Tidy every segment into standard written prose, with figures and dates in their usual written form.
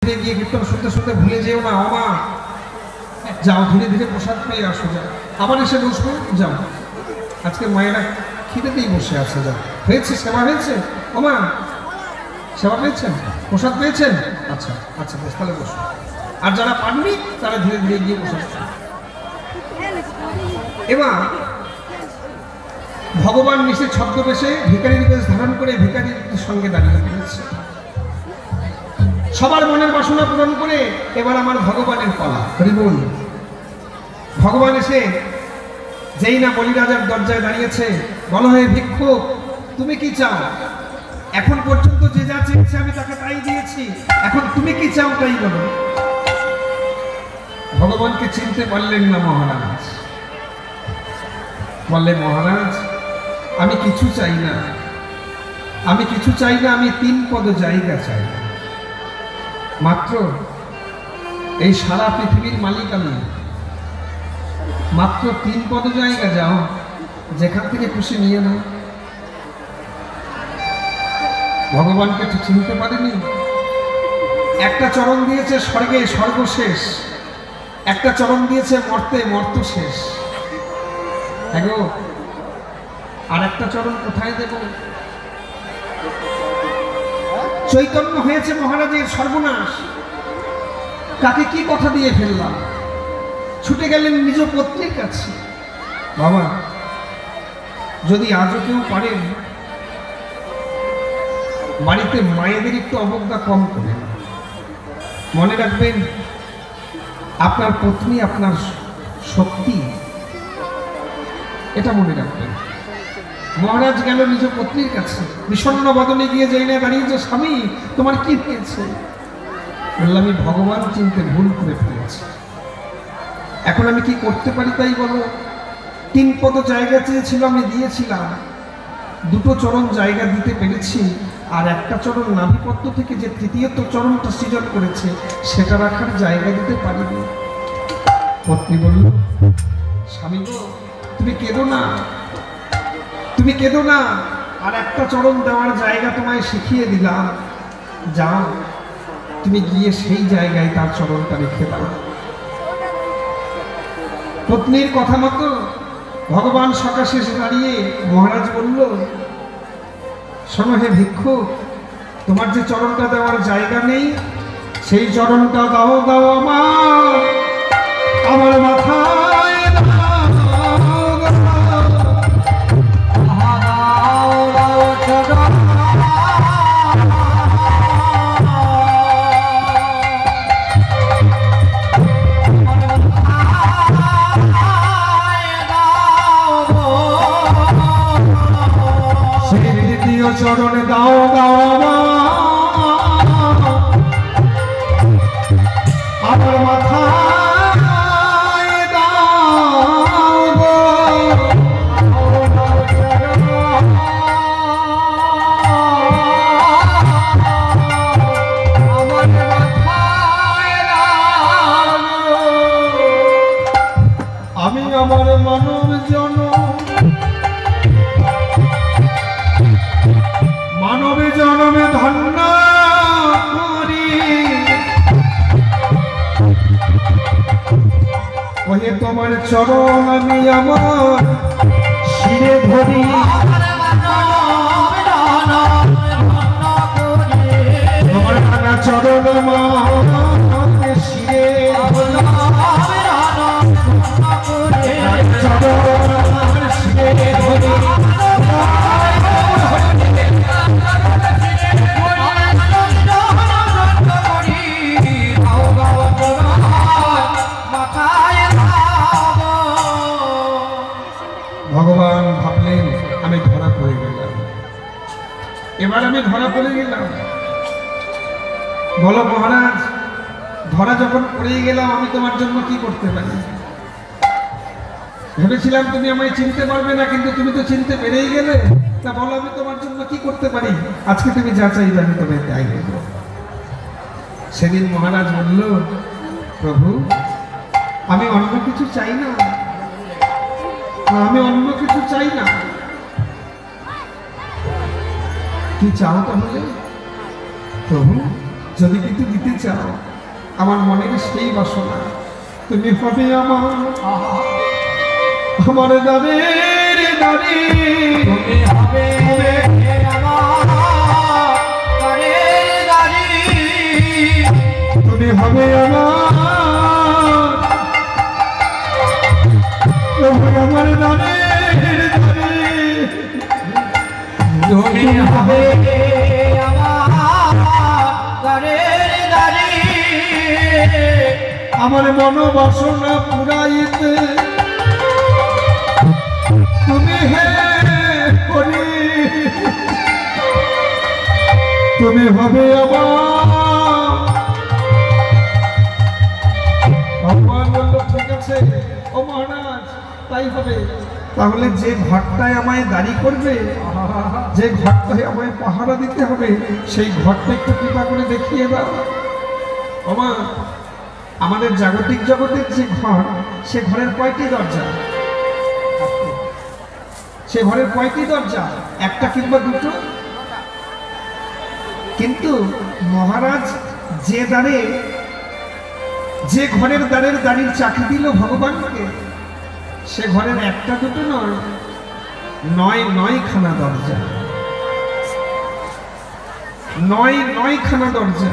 গিয়ে কীর্তন শুনতে শুনতে ভুলে যেও না। ওমা যাও, ধীরে ধীরে প্রসাদ পেয়ে আসো, যাও আবার এসে বসবো। যাও, আজকে মায়েরা খিদেতেই বসে আছে। যাও, হয়েছে সেবা হয়েছে? ওমা সেবা পেয়েছেন, প্রসাদ পেয়েছেন? আচ্ছা আচ্ছা বেশ, তাহলে বসো। আর যারা পাননি তারা ধীরে ধীরে গিয়ে বসে। এবার ভগবান নিচে ছদ্মবেশে ভিখারির বেশ ধারণ করে ভিখারির সঙ্গে দাঁড়িয়ে পড়েছে। সবার মনের বাসনা পূরণ করে এবার আমার ভগবানের পালা। হরি বল। ভগবান এসে যেই না বলিরাজার দরজায় দাঁড়িয়েছে, বলো হে ভিক্ষুক তুমি কি চাও? এখন পর্যন্ত যে যা চেয়েছে আমি তাকে তাই দিয়েছি, এখন তুমি কি চাও তাই বলো। ভগবানকে চিনতে পারলেন না মহারাজ। বললে মহারাজ আমি কিছু চাই না, আমি কিছু চাই না, আমি 3 পদ জায়গা চাই। মাত্র এই সারা পৃথিবীর মালিক আমি, মাত্র 3 পদ জায়গা, যাও যেখান থেকে খুশি নিয়ে নাও। ভগবানকে তো চিনতে পারেনি। একটা চরণ দিয়েছে স্বর্গে, স্বর্গ শেষ। একটা চরণ দিয়েছে মর্তে, মর্ত শেষ। হ্যাঁ, আর একটা চরণ কোথায় দেব? চৈতন্য হয়েছে মহারাজের সর্বনাশ। কাকে কি কথা দিয়ে ফেললাম? ছুটে গেলেন নিজ পত্নীর কাছে। বাবা যদি আজও কেউ পারেন বাড়িতে মায়েদের একটু অবজ্ঞা কম করে। মনে রাখবেন আপনার পত্নী আপনার শক্তি, এটা মনে রাখবেন। মহারাজ গেল নিজ পত্নীর কাছে, বিষণ্ণ বদনে গিয়ে যাই না দাঁড়িয়েছে, স্বামী তোমার কি হয়েছে? বললাম আমি ভগবান চিনতে ভুল করে ফেলেছি, এখন আমি কি করতে পারি তাই বলো। 3 পদ জায়গা চেয়েছিল আমি দিয়েছিলাম, 2টো চরণ জায়গা দিতে পেরেছি, আর একটা চরণ নাভিপদ্ম থেকে যে 3য় চরণটা সৃজন করেছে সেটা রাখার জায়গা দিতে পারিনি। পত্নী বলল স্বামী গো তুমি কেঁদো না, তুমি কেঁদো না, আর একটা চরণ দেওয়ার জায়গা তোমায় শিখিয়ে দিলাম, যাও তুমি গিয়ে সেই জায়গায় তার চরণটা রেখে দাও। পত্নীর কথা মতো ভগবান সকাশে এসে দাঁড়িয়ে মহারাজ বলল শোনো হে ভিক্ষুক, তোমার যে চরণটা দেওয়ার জায়গা নেই সেই চরণটা দাও, দাও আমার মাথায় সেই দ্বিতীয় চরণে দাও, দাও আমার মাথায় দাও গো। আমি আমার মানব মানবে জনমে ধন্য করি, ওহে তোমার চরণ আমি আমার শিরে ধরি। তোমার ভাঙা চরণ আমার শিরে চরণ আমার শিরে ধরি। ভগবান ভাবলেন আমি ধরা পড়ে গেলাম, এবার আমি ধরা পড়ে গেলাম। বলো মহারাজ ধরা যখন পড়ে গেলাম আমি তোমার জন্য কি করতে পারি? ভেবেছিলাম তুমি আমায় চিনতে পারবে না, কিন্তু তুমি তো চিনতে পেরেই গেলে। তা বলো আমি তোমার জন্য কি করতে পারি? আজকে তুমি যা চাইবে আমি তোমায় তাই দেব। সেদিন মহারাজ বলল প্রভু আমি অন্য কিছু চাই না, আমি অন্য কিছু চাই না। কি চাও তাহলে? প্রভু যদি কিছু দিতে চাও, আমার মনের সেই বাসনা, তুমি হবে আমার দানের দানি, তুমি হবে আমার দানের দানি, তুমি হবে আমার দানের দানি, তুমি হবে আমার দানের দানি, আমার মনোবাসনা পুরাইতে তুমি হে করি, তুমি হবে ভগবান বলল ঠিক আছে ও মহারাজ, তাই হবে। তাহলে যে ঘরটায় আমায় দাঁড়ি করবে, যে ঘরটায় আমায় পাহারা দিতে হবে, সেই ঘরটা একটু কৃপা করে দেখিয়ে দাও। ওমা, আমাদের জাগতিক জগতের যে ঘর, সে ঘরের কয়টি দরজা? সে ঘরের কয়টি দরজা? একটা কিংবা দুটো? কিন্তু মহারাজ যে দ্বারে, যে ঘরের দ্বারের দাঁড়ির চাকরি দিল ভগবানকে, সে ঘরের একটা দুটো নয়, নয়খানা দরজা, নয়খানা দরজা।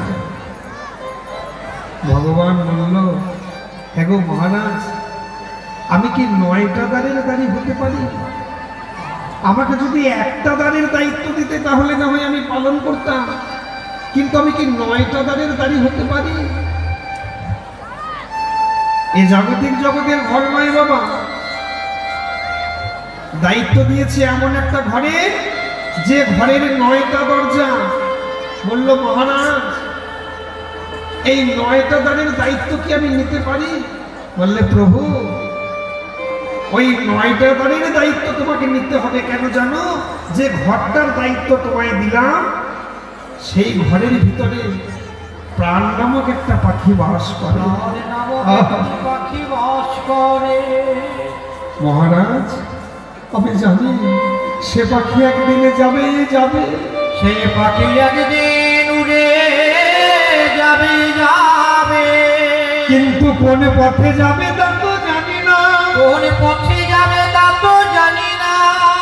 ভগবান বলল, হ্যাঁ গো মহারাজ, আমি কি 9টা দ্বারের দাঁড়ি হতে পারি? আমাকে যদি একটা দ্বারের দায়িত্ব দিতে তাহলে না হয় আমি পালন করতাম, কিন্তু আমি কি 9টা দ্বারের দাঁড়ি হতে পারি? এ জাগতিক জগতের ঘর নয় বাবা, দায়িত্ব দিয়েছে এমন একটা ঘরে, যে ঘরের 9টা দরজা। বলল মহারাজ, এই 9টা দ্বারের দায়িত্ব কি আমি নিতে পারি? বললে প্রভু, ওই 9টা দ্বারের দায়িত্ব তোমাকে নিতে হবে। কেন জানো? যে ঘরটার দায়িত্ব তোমায় দিলাম, সেই ঘরের ভিতরে প্রাণ নামক একটা পাখি বাস করে। পাখি বাস করে। মহারাজ, আমি জানি সে পাখি একদিনে যাবে, সে পাখি একদিন উড়ে যাবে, কিন্তু কোন পথে যাবে তা তো জানি না। কোন পথে যাবে তা তো জানি না।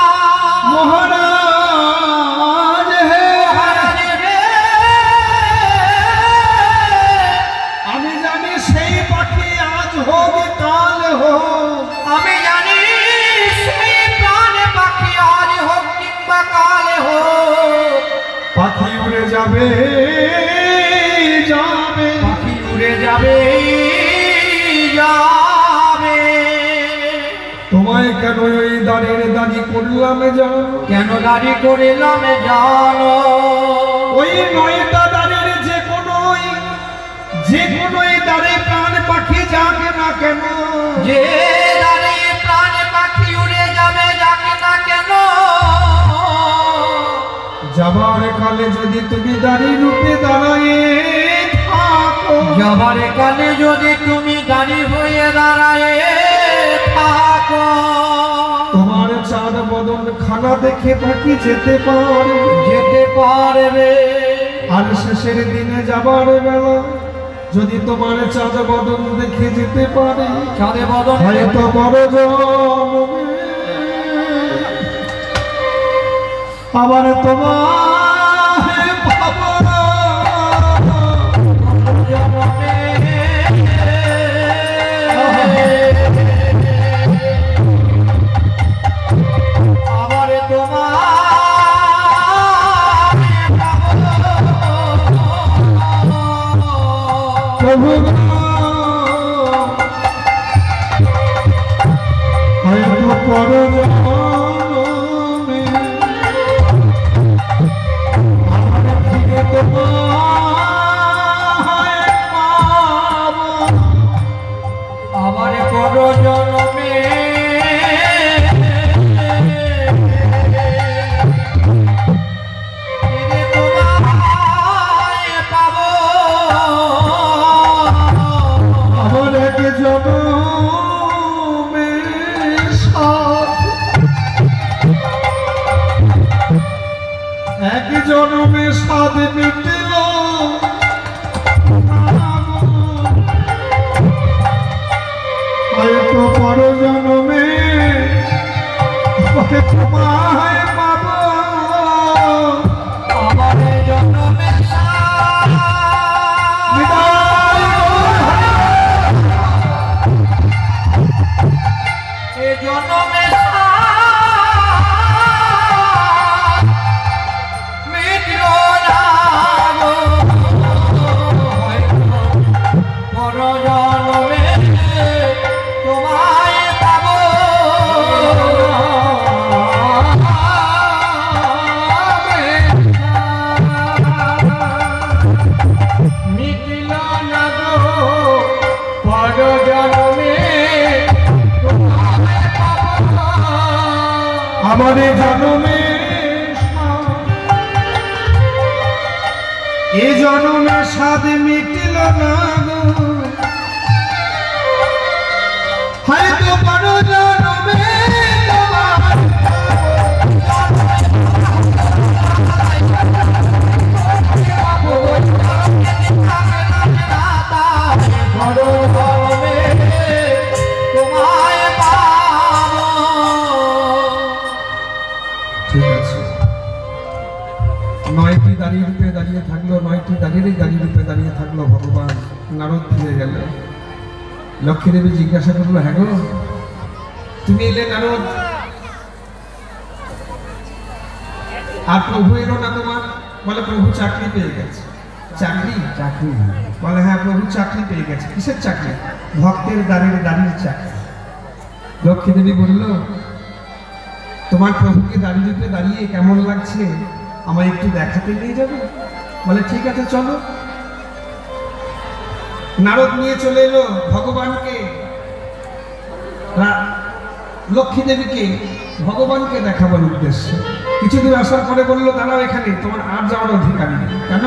মহারাজ হে, আমি জানি সেই পাখি আজ হোক কাল হোক, আমি জানি সেই প্রাণ পাখি আজ হোক কিংবা কাল হোক, পাখি উড়ে যাবে, পাখি উড়ে যাবে। তোমায় কেন ওই দাঁড়ের দাঁড়ি করলাম জানো? কেন দাঁড়ি করিলাম জানো? ওই 9টা দাঁড়ের যে কোনো দাঁড়ে প্রাণ পাখি যাবে না কেন, যে দাঁড়ে প্রাণ পাখি উড়ে যাবে যাকে না কেন, যাবার কালে যদি তুমি দাঁড়ি রূপে দাঁড়ায়ে থাকো, যাবার কালে যদি তুমি দাঁড়ি হয়ে দাঁড়ায়ে থাকো, তোমার চাঁদ বদন খানা দেখে পাখি যেতে পারবে। আর শেষের দিনে যাবার বেলা যদি তোমার চাঁদ বদন দেখে যেতে পারে, চাঁদে বদন হয়তো বড় জন্মে আবার তোমায় পাবো। আবার তোমার প্রভু হয়তো পরজন্মে আমার ফিরে তোমায় পাবো। আবার পর জন্মে ফিরে তোমায় পাবো। আমার এক জনমের সাথ, এক জনমের সাথ মিটল হয়তো পর জন্মে তোমায় পাবো আমার জন্মে এ জন্মে মিটল না গো পর জন্মে তোমায় পাবো মিটল না গো পর জন্মে আমার জন্মে এ জন্মে স্বাদ মিটিল না গো হয়তো পর জন্মে তোমার ঠিক আছে। 9টি দাঁড়িয়ে রূপে দাঁড়িয়ে থাকলো, 9টি দাঁড়িয়ে রূপে দাঁড়িয়ে থাকলো ভগবান। নারদ ফিরে গেল। লক্ষ্মী দেবী জিজ্ঞাসা করলো, হ্যাঁ গো তুমি এলে নারদ, আর প্রভু এলো না তোমার? বলে প্রভু চাকরি পেয়ে গেছে। চাকরি? চাকরি বলে হ্যাঁ প্রভু চাকরি পেয়ে গেছে। কিসের চাকরি? ভক্তের দাঁড়িয়ে চাকরি। লক্ষ্মী দেবী বলল, তোমার প্রভুকে দাঁড়িয়ে দাঁড়িয়ে কেমন লাগছে আমায় একটু দেখাতে নিয়ে যাবে? বলে ঠিক আছে চলো। নারদ নিয়ে চলে এলো ভগবানকে, লক্ষ্মী দেবীকে ভগবানকে দেখাবার উদ্দেশ্যে। কিছু দূর আসার পরে বললো, দাঁড়াও এখানে, তোমার আর যাওয়ার অধিকার নেই। কেন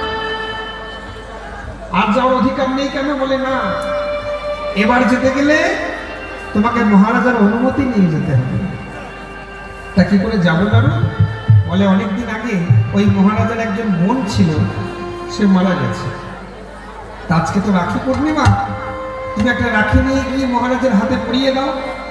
আর যাওয়ার অধিকার নেই? কেন? বলে না, এবার যেতে গেলে তোমাকে মহারাজার অনুমতি নিয়ে যেতে হবে। তা কি করে যাবো নারদ? বলে অনেকদিন আগে ওই মহারাজার একজন বোন ছিল, সে মারা গেছে। তা আজকে তো রাখি পূর্ণিমা, তুমি একটা রাখি নিয়ে গিয়ে মহারাজের হাতে পরিয়ে দাও।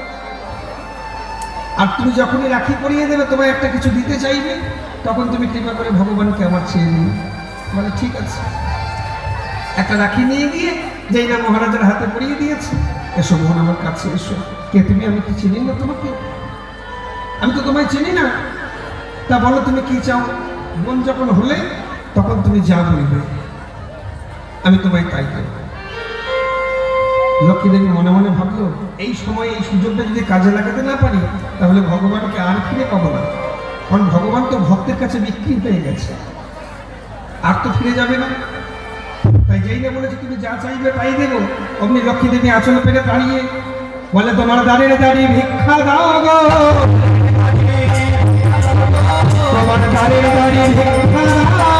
আর তুমি যখনই রাখি পরিয়ে দেবে তোমায় একটা কিছু দিতে চাইবে, তখন তুমি কৃপা করে ভগবানকে আমার চেয়ে নিও। বলে ঠিক আছে। একটা রাখি নিয়ে গিয়ে যেই না মহারাজের হাতে পরিয়ে দিয়েছে, এসো বোন আমার কাছে এসো। কে তুমি? আমি কি চিনি না তোমাকে? আমি তো তোমায় চিনি না। তা বলো তুমি কি চাও? বোন যখন হলে তখন তুমি যা বলবে আমি তোমায় তাই দেব। লক্ষ্মী দেবী মনে মনে ভাবলো, এই সময় এই সুযোগটা যদি কাজে লাগাতে না পারি তাহলে ভগবানকে আর ফিরে পাবো না। কারণ ভগবান তো ভক্তের কাছে বিক্রি হয়ে গেছে, আর তো ফিরে যাবে না। তাই যেই না বলেছে তুমি যা চাইবে তাই দেবো, অমনি লক্ষ্মী দেবী আঁচল পেরে দাঁড়িয়ে বলে, তোমার দাঁড়িয়ে ভিক্ষা দাও গো, তোমার দাঁড়িয়ে ভিক্ষা দাও।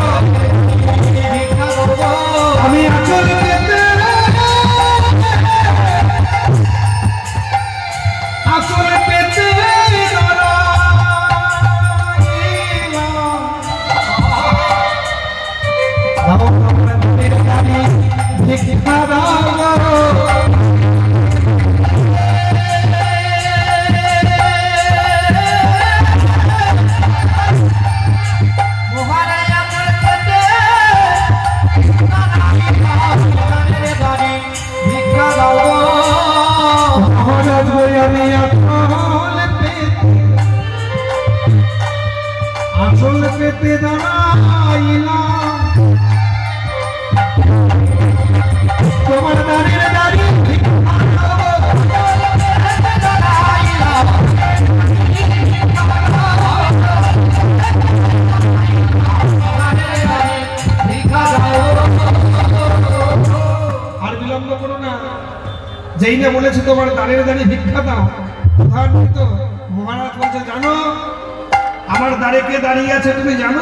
আমি আঁচল পেতে ভিক্ষা দাও গো। আঁচল পেতে দাঁড়াইলাম, তোমার দাঁড়িয়ে আর বিলম্ব করো না। যেই না বলেছে তোমার দাঁড়িয়ে ভিক্ষা দাও, মহারাজ বলছে, জানো আমার দাঁড়ে কে দাঁড়িয়ে আছে তুমি জানো?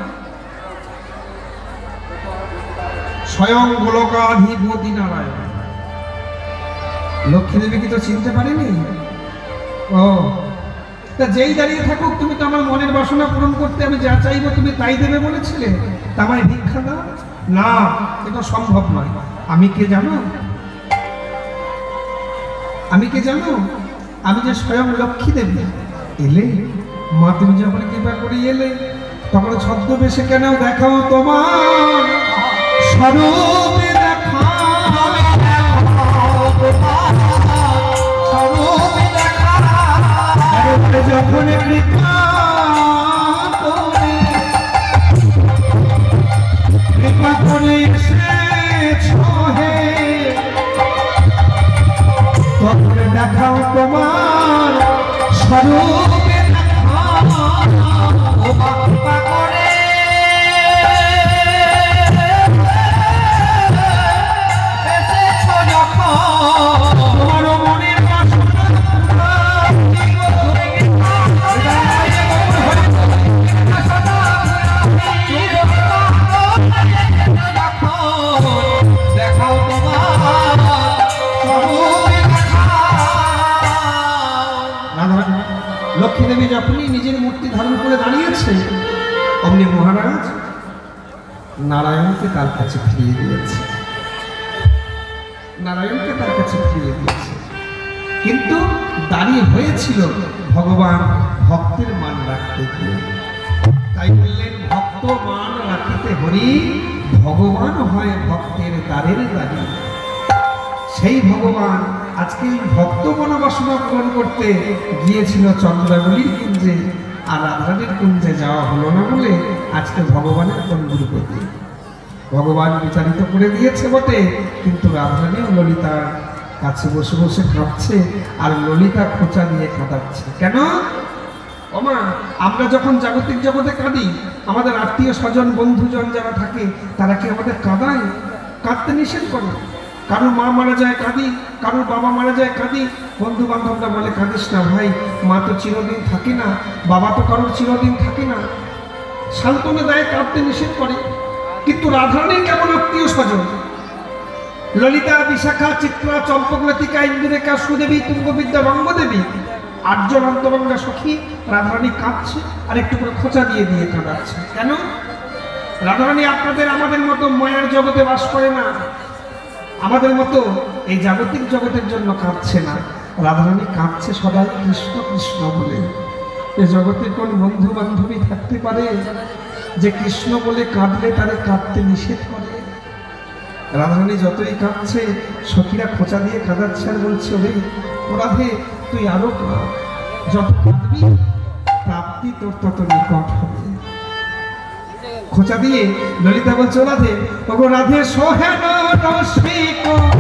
স্বয়ং গোলকাধিপতি নারায়ণ। লক্ষ্মী দেবী কি তো চিনতে পারেনি? ও তা যেই দাঁড়িয়ে থাকুক, তুমি তো আমার মনের বাসনা পূরণ করতে আমি যা চাইবো তুমি তাই দেবে বলেছিলে, তা আমায় ভিক্ষা দাও না, এটা সম্ভব নয়। আমি কে জানো? আমি কে জানো? আমি যে স্বয়ং লক্ষ্মী দেবী। এলে মা, তুমি যখন কৃপা করে এলে, তখন ছদ্মবেশে কেন দেখাও তোমার স্বরূপে দেখা, স্বরূপে দেখা। যখন কৃপা করে এসেছ হে, তখন দেখাও তোমার স্বরূপে দেখা। ও কৃপা করে এসেছ যখন, তোমার মনের বাসনা দেখাও তোমার স্বরূপে দেখা। লক্ষ্মী দেবী যখনই নিজের মূর্তি ধারণ করে দাঁড়িয়েছে, অমনি মহারাজ নারায়ণকে তার কাছে ফিরিয়ে দিয়েছে। নারায়ণকে তার কাছে ফিরিয়ে দিয়েছে, কিন্তু দাঁড়িয়ে হয়েছিল ভগবান ভক্তের মান রাখতে গিয়ে। তাই বললেন, ভক্ত মান রাখিতে হরি, ভগবান হয় ভক্তের দ্বারের দ্বারী। সেই ভগবান আজকে এই ভক্ত মনোবাসনা পূরণ করতে গিয়েছিল চন্দ্রাবলীর কুঞ্জে, আর রাধারানীর কুঞ্জে যাওয়া হলো না বলে আজকে ভগবানের কুঞ্জুর প্রতি ভগবান বিচারিত করে দিয়েছে বটে, কিন্তু রাধারানীও ললিতার কাছে বসে বসে কাঁদছে, আর ললিতা খোঁচা দিয়ে কাঁদাচ্ছে। কেন? ওমা, আমরা যখন জাগতিক জগতে কাঁদি, আমাদের আত্মীয় স্বজন বন্ধুজন যারা থাকে তারা কি আমাদের কাঁদায়? কাঁদতে নিষেধ করে। কারোর মা মারা যায় কাঁদি, কারোর বাবা মারা যায় কাঁদি। বন্ধু বান্ধবরা বলে, কাঁদিস না ভাই, মা তো চিরদিন থাকে না, বাবা তো কারোর চিরদিন থাকে না। সান্ত্বনা দেয়, কাঁদতে নিষেধ করে। কিন্তু রাধারানীর কেমন আত্মীয় স্বজন? ললিতা, বিশাখা, চিত্রা, চম্পকলতিকা, ইন্দুরেখা, সুদেবী, তুঙ্গবিদ্যা, রঙ্গদেবী, আটজন অন্তরঙ্গা সখী। রাধারানী কাঁদছে আর একটু করে খোঁচা দিয়ে দিয়ে কাঁদাচ্ছে। কেন? রাধারানী আপনাদের আমাদের মতো মায়ার জগতে বাস করে না, আমাদের মতো এই জাগতিক জগতের জন্য কাঁদছে না। রাধারানী কাঁদছে সদাই কৃষ্ণ কৃষ্ণ বলে। এ জগতে কোন বন্ধু বান্ধবী থাকতে পারে যে কৃষ্ণ বলে কাঁদলে তারে কাঁদতে নিষেধ করে? রাধারানী যতই কাঁদছে, সখীরা খোঁচা দিয়ে কাঁদাচ্ছে আর বলছে, ওরে ও রাধে, তুই আরো কাঁদ, যত কাঁদবি প্রাপ্তি তোর তত নিকট হবে। খোঁচা দিয়ে ললিতা বলছে, ও রাধে, ওগো রাধে সোহেন রসিক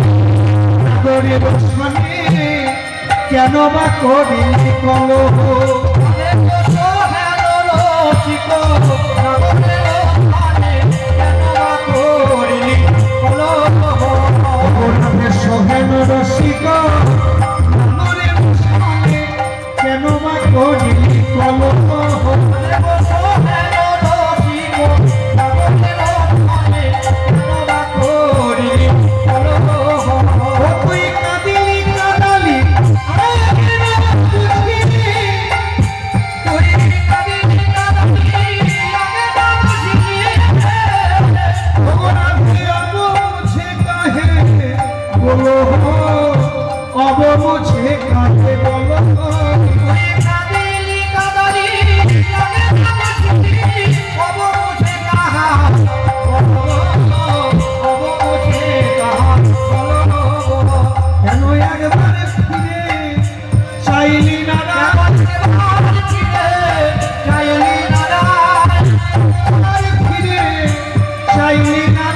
নগরে বসনে, কেন বা করিলি কলহ? রাধে সোহেন রসিক নগরে বসনে, কেন বা করিলি কলহ? अब मुझे काहे बोलो, কেন একবার ফিরে চাইলি না? ফিরে চাইলি না?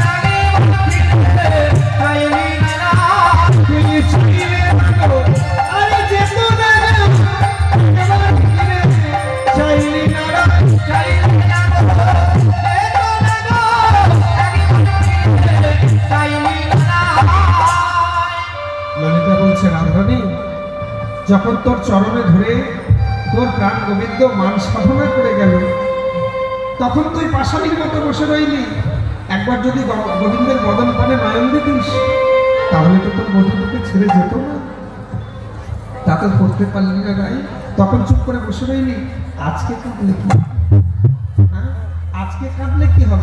ললিতা বলছে, রাধারানী, যখন তোর চরণে ধরে তোর প্রাণ গোবিন্দ মান সাধনা করে গেল, তখন তুই পাশালির মতো বসে রইলি। একবার যদি গোবিন্দের বদন পানে নয়ন দিতিস, তাহলে তো তোর বধূকে ছেড়ে যেত না। তা তো করতে পারলি না রাই, তখন চুপ করে বসে রইলি। আজকে কাঁদলে কি? আজকে কাঁদলে কি হবে?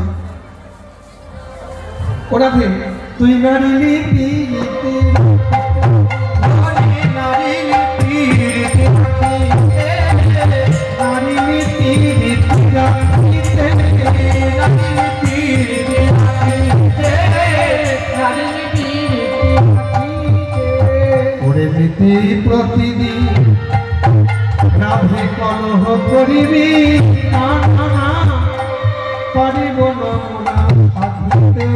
ওরা তুই নারিলি পিতে কলহ করিবি পারিব না মোরা সাধিতে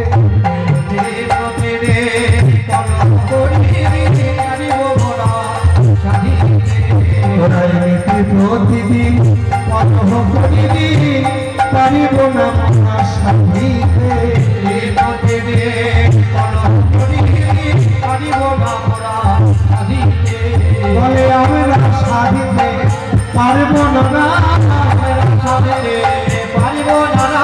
প্রতিদিন কলহ করিবি পারিব না মোরা সাধিতে বলে আমরা সাধিতে পারব না আমরা সাধিতে পারব না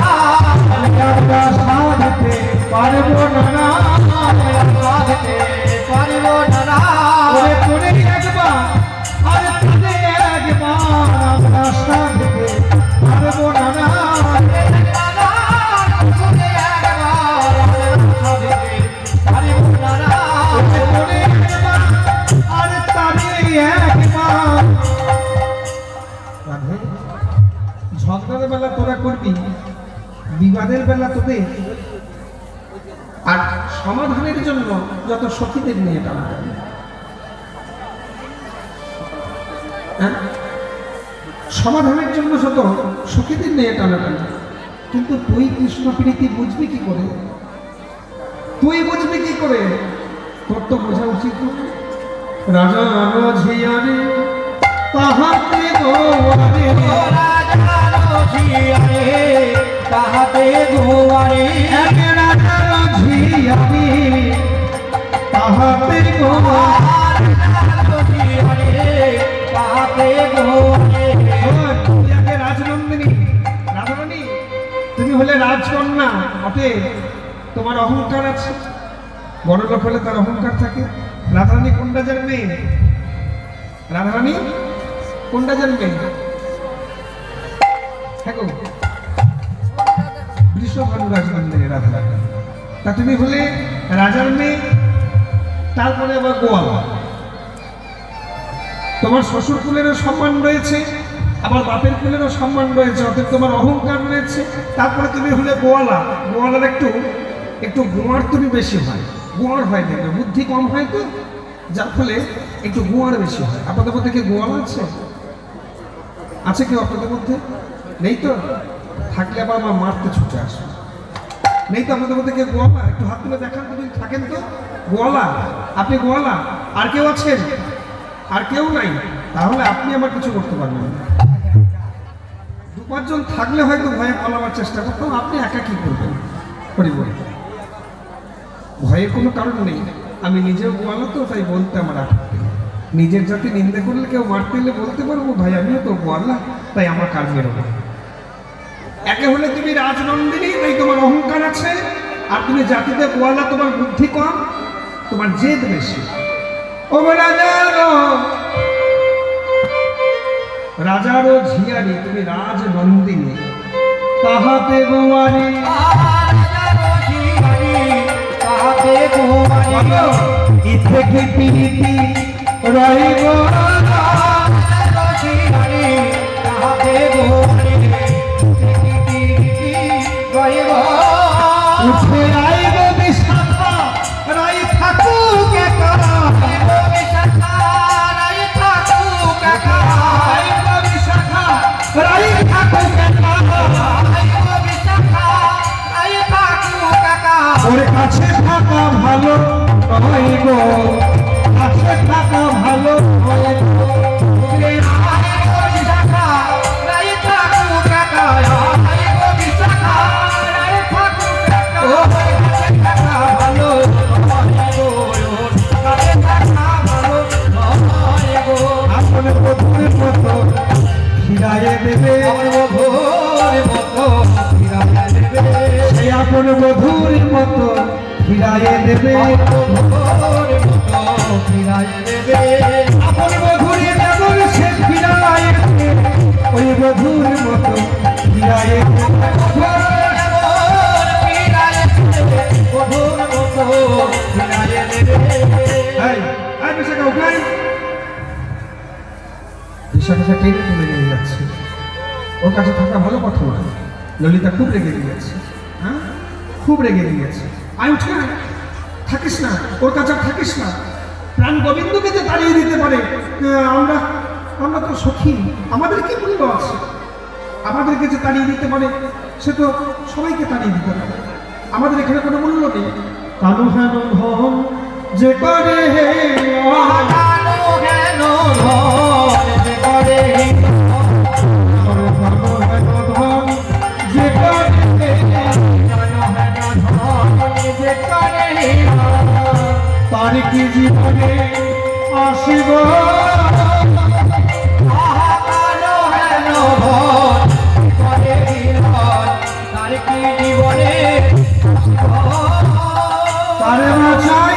ওরে তোরে একবার আর তোরে একবার আমরা সাধিতে পারব না ঝগড়ার বেলা তোরা করবি, বিবাদের বেলা তোদের, আর সমাধানের জন্য যত সখীদের নিয়ে টানাটানি। সমাধানের জন্য যত সখীদের নিয়ে টানাটানি। কিন্তু তুই কৃষ্ণ প্রীতি বুঝবি কি করে? তুই বুঝবি কি করে? তোর তো বোঝা উচিত। রাজা ঝিয়ারে তাহাতে গোয়ারে তাহাতে গোয়ারে এক রাজা ঝিয়ারে তাহাতে গোয়ারে তাহাতে গোয়ারে। রাজনন্দিনী, রাধারানী, তুমি হলে রাজকন্যা, অতএব তোমার অহংকার আছে। বড় লোক হলে তার অহংকার থাকে। রাধারানী কোন রাজার মেয়ে? রাধারানী কোন রাজার মেয়ে? দেখো বৃষভানু রাজনন্দিনী রাধারানী। তা তুমি হলে রাজার মেয়ে, তারপরে আবার গোয়ালা। তোমার শ্বশুর কুলেরও সম্মান রয়েছে, আবার বাপের কুলেরও সম্মান রয়েছে, অতএব তোমার অহংকার রয়েছে। তারপরে তুমি হলে গোয়ালা। গোয়ালার একটু গোয়ার তুমি বেশি হয়, গোয়ার হয়, দেখবে বুদ্ধি কম হয় তো, যার ফলে একটু গোয়ার বেশি হয়। আপনাদের মধ্যে কি গোয়াল আছে? আছে কেউ আপনাদের মধ্যে? নেই তো? থাকলে আবার আমার মারতে ছুটে আসবে। নেই তো আপনাদের মধ্যে কেউ গোয়ালা? একটু হাত তুলে দেখান তো, যদি থাকেন তো। গোয়ালা, আপনি গোয়ালা? আর কেউ আছেন? আর কেউ নাই? তাহলে আপনি আমার কিছু করতে পারবেন না। দু পাঁচজন থাকলে হয়তো ভয়ে পালাবার চেষ্টা করতাম, আপনি একা কি করবেন? পরিবার ভয়ের কোনো কারণ নেই। আমি নিজেও গোয়ালা তো, তাই বলতে আমার আপত্তি নেই। নিজের জাতি নিন্দা করলে, কেউ মারতে এলে বলতে পারবো ভাই আমিও তো গোয়ালা, তাই আমার কাজ বেরোবো। একে হলে তুমি রাজনন্দিনী, তাই তোমার অহংকার আছে, আর তুমি জাতিতে গোয়ালা, তোমার বুদ্ধি কম, তোমার জেদ বেশি। ও রাজারও ঝিয়ারি, তুমি রাজনন্দিনী, তাহাতে গোয়ারি থেকে প্রীতি রহিব উঠে আইব বিশাখা রাই থাকুক একা, বিশাখা রাই থাকুক একা, বিশাখা রাই থাকুক একা, বিশাখা রাই থাকুক একা। ওর কাছে থাকা ভালো নয় গো, কাছে থাকা ভালো নয় গো। আপন বধুর মতো ফিরাইয়ে দেবে, আপন বধুরে যেমন সে ফিরাইয়ে দেবে, ওই বধুর মতো ফিরাইয়ে টেনে তুলে নিয়ে যাচ্ছে। ওর কাছে থাকা ভালো কথা নয়। ললিতা খুব রেগে গিয়েছে, হ্যাঁ খুব রেগে গিয়েছে। আয় উঠে আয়, থাকিস না ওর কাছে, থাকিস না। প্রাণ গোবিন্দকে যে তাড়িয়ে দিতে পারে, আমরা আমরা তো সখী, আমাদের কি মূল্য আছে? আমাদেরকে যে তাড়িয়ে দিতে পারে সে তো সবাইকে তাড়িয়ে দিতে পারে, আমাদের এখানে কোনো মূল্য নেই। কানু হেন ধন যে করে হে কানু হেন ধন যে করে তার কি জীবনে আসিব তার কি জীবনে তারে বাঁচাই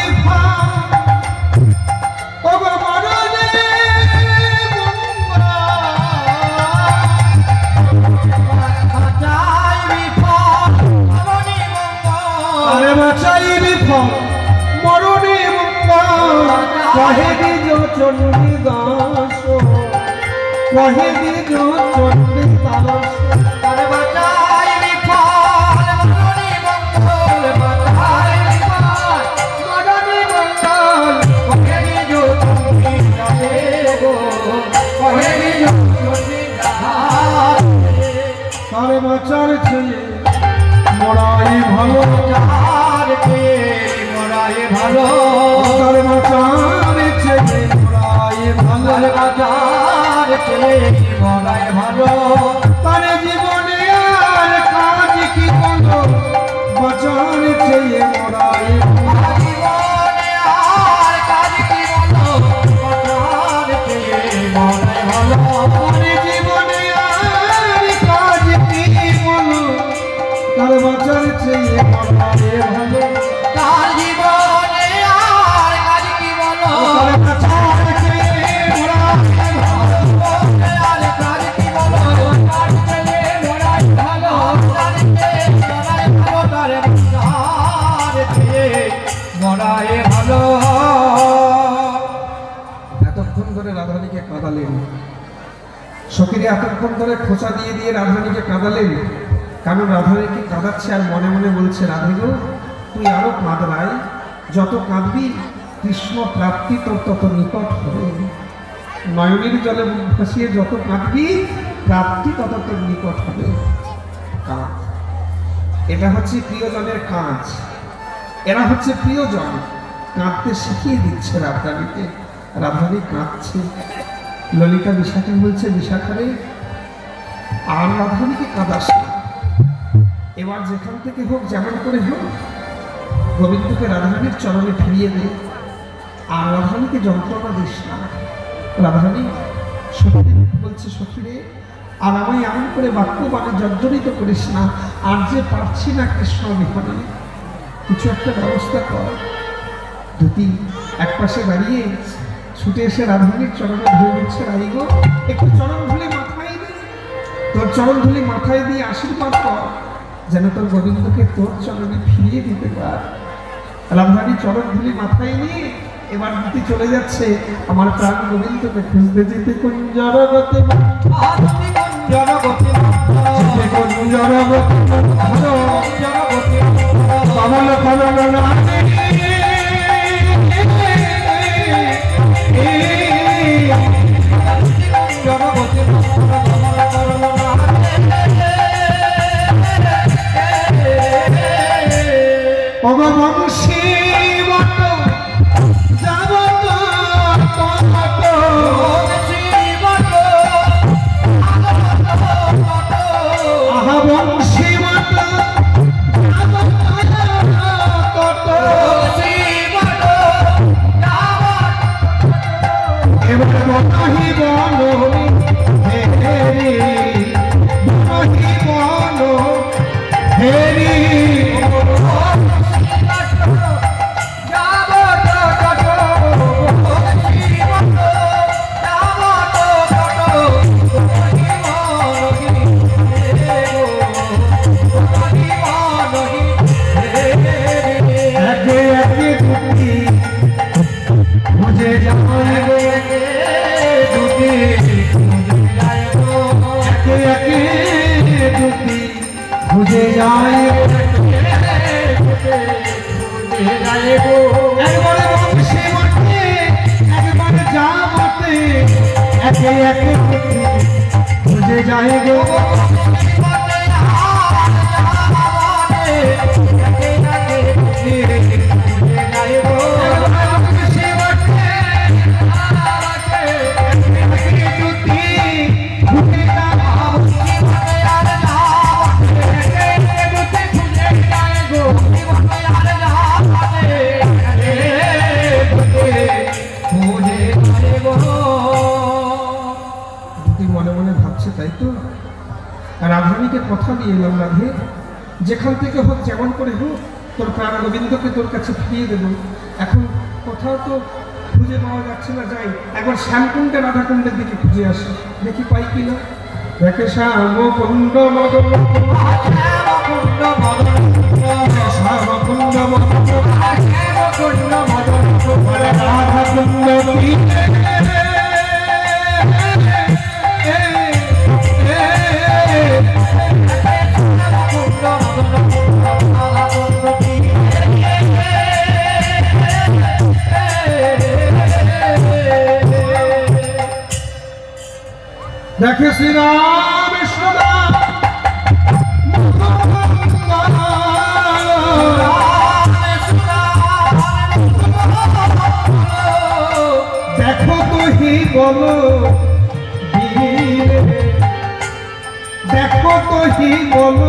মরণে কহে দিজ চণ্ডী দাস, কহে দিজ চণ্ডী দাস। তারে বাঁচাই বিফল মরণে মঙ্গল, বাঁচাই বিফল মরণে মঙ্গল, কহে দিজ চণ্ডী দাসে গো, কহে দিজ চণ্ডী দাস। তারে বাঁচার ছেলে মরাই ভালো, চার কে মরাই ভালো, তারে বাঁচার ছেলে মরাই ভালো, তারে বাঁচার ছেলে মরাই ভালো। তারে জীবনে আর কাজ কি বলো, বাঁচার ছেলে মরাই জীবনে আর কাজ কি বলো, বাঁচার ছেলে মরাই ভালো। তারে জীবনে আর কাজ কি বলো, তার বাঁচার ছেলে মরাই ভালো, তার জীবনে আর কাজ কি বলো, তারে বাঁচার ছেলে মরাই ভালো। আর কাজ কি বলো, তার ছেলে মরাই ভালো, তার ছেলে মরাই ভালো, তার ছেলে মরাই ভালো। এতক্ষণ ধরে রাধারানীকে কাঁদালেন, সখীরে এতক্ষণ ধরে খোঁচা দিয়ে দিয়ে রাধারানীকে কাঁদালেন, কারণ রাধারানীকে কাঁদাচ্ছে আর মনে মনে বলছে, রাধে গো তুই আরো কাঁদলাই, যত কাঁদবি কৃষ্ণ প্রাপ্তি তোর তত নিকট হবে, নয়নের জলে মুখ ভাসিয়ে যত কাঁদবি প্রাপ্তি তত তোর নিকট হবে। কাঁদ, এটা হচ্ছে প্রিয়জনের কাজ, এরা হচ্ছে প্রিয়জন, কাঁদতে শিখিয়ে দিচ্ছে রাধারানীকে। রাধারানী কাঁদছে, ললিতা বিশাখা বলছে, বিশাখারে আর রাধারানীকে কাঁদাস না, এবার যেখান থেকে হোক যেমন করে হোক গোবিন্দকে রাধারানীর চরণে ফিরিয়ে দে, আর রাধারানীকে যন্ত্রণা দিস না। রাধারানী সখী বলছে, সখীরে আর আমায় এমন করে বাক্য বাণে জর্জরিত করিস না, আর যে পারছি না কৃষ্ণ বিহনে, কিছু একটা ব্যবস্থা কর। দুটি এক পাশে দাঁড়িয়ে ছুটে এসে রাধারানীর চরণে ধরে দিচ্ছে, রাই গো একটু চরণ ধুলে মাথায় দে, তোর চরণ ধুলে মাথায় দিয়ে আশীর্বাদ কর, যেন তোর গোবিন্দকে তোর চরণে ফিরিয়ে দিতে পার। রাধারানী চরণ ধুলে মাথায় নিয়ে এবার দুটি চলে যাচ্ছে আমার প্রাণ গোবিন্দকে খুঁজতে, যেতে কুঞ্জরগতে জনগতি কুঞ্জরগতে কমল কমল নামে অগবংশী বট যাবত কমত আহা বংশী বট এবার বনাহি বন হেরি, বনাহি বন হেরি, একে একে দুটি বুঝে যাবে, দুটি একে একে দুটি বুঝে যায়, একবারে বংশী বটে একবারে যাবতে, একে একে একে বুঝে যায় গো রাধারানীকে কথা দিয়ে এলাম, রাধে যেখান থেকে হোক যেমন করে হোক তোর প্রাণ গোবিন্দকে তোর কাছে ফিরিয়ে দেবো। এখন কোথাও তো খুঁজে পাওয়া যাচ্ছে না, যাই একবার শ্যামকুণ্ডে রাধাকুণ্ডের দিকে খুঁজে আসি, দেখি পাই কিনা। দেখে শ্যামকুণ্ড মদন দেখে শ্রীরাম দেখো তো হি বলো দেখো তো হি বলো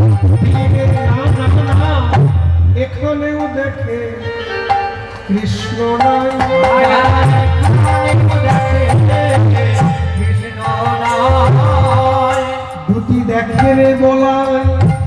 এখানেও দেখে কৃষ্ণ দুটি দেখে রে বলাই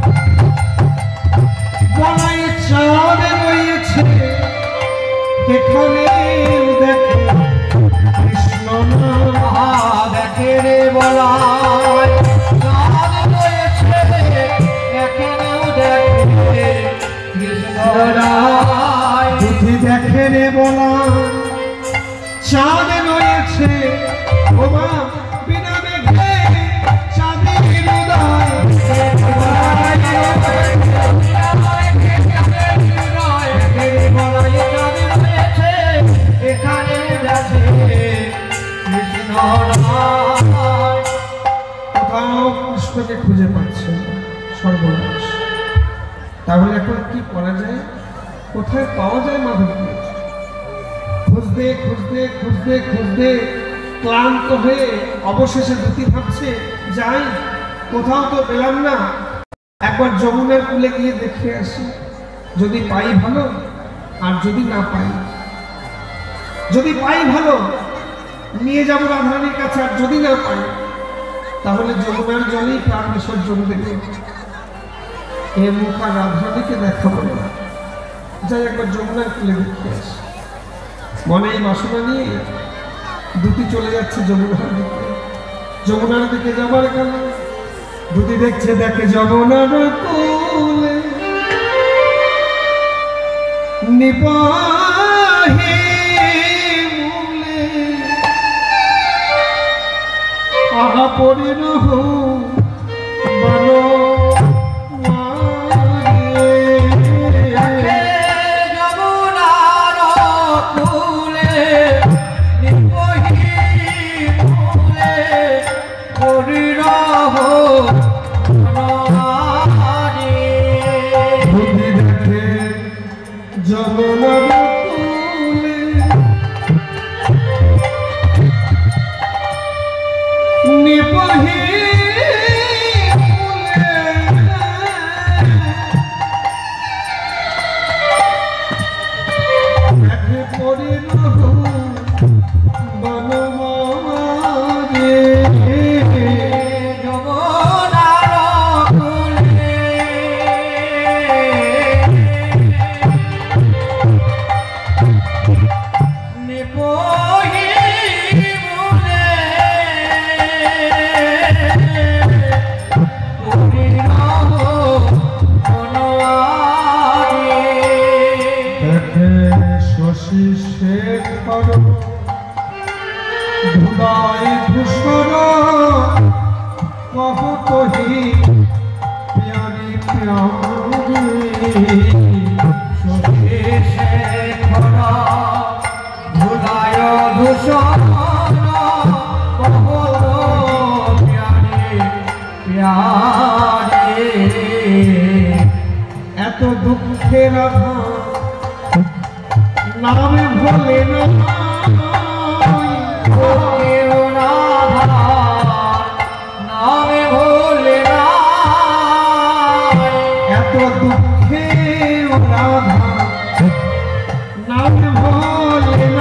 বলাই চাঁদ রয়েছে এখানে দেখে কৃষ্ণ দেখে রে বলাই চাঁদ রয়েছে এখানেও দেখে কৃষ্ণ দুটি দেখে রে বলাই চাঁদ রয়েছে ওমা বিনা মেঘে চাঁদের হৃদয় এখানে কোথাও কৃষ্ণকে খুঁজে পাচ্ছে সর্বনাশ। তাহলে এখন কি করা যায়, কোথায় পাওয়া যায় মাধবকে? খুঁজতে খুঁজতে খুঁজতে খুঁজতে ক্লান্ত হয়ে অবশেষে দুটি ভাবছে যাই, কোথাও তো পেলাম না, একবার যমুনার কূলে গিয়ে দেখে আসি, যদি পাই ভালো আর যদি না পাই, যদি পাই ভালো নিয়ে যাবো রাধারানীর কাছে, আর যদি না পাই তাহলে যমুনার জলেই প্রাণ বিসর্জন দেবে। এ মুখ আর রাধারানীকে দেখাবো না, যাই একবার যমুনার কূলে দেখে আসি। মনে এই বাসনা নিয়ে দুটি চলে যাচ্ছে যমুনার দিকে। যমুনার দিকে যাবার কেন, দুটি দেখছে দেখে যমুনার কূলে নিপাহে মূলে আহা পরিণহ বানো মুখে রাধা নামে ভোলে না কেউ রাধা নামে ভোলে না এত দুঃখে রাধা নামে ভোলে না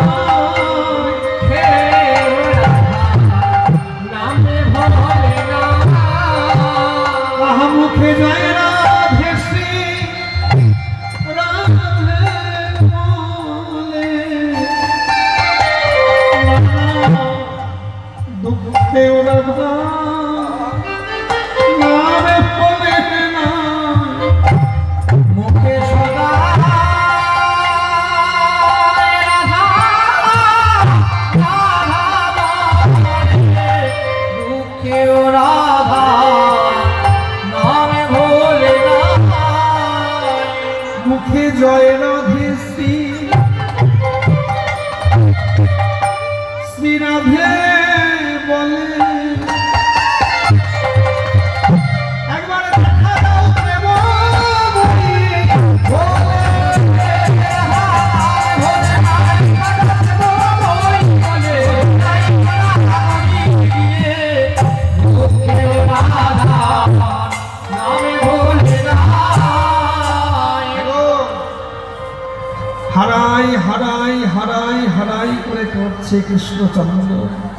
কেউ রাধা নামে ভোলে না তাহা মুখে যায় রাধে শ্রী রাধে বলে দুঃখে রাধা নামে ভোলে না মুখে সদা রাধা রাধা বলে দুঃখেও রাধা নামে ভোলে না মুখে জয় রাধে শ্রী শ্রী রাধে বলে একবার দেখা দাও প্রেমময়ী বলে হারাই হারাই হারাই হারাই করে কাঁদছে কৃষ্ণচন্দ্র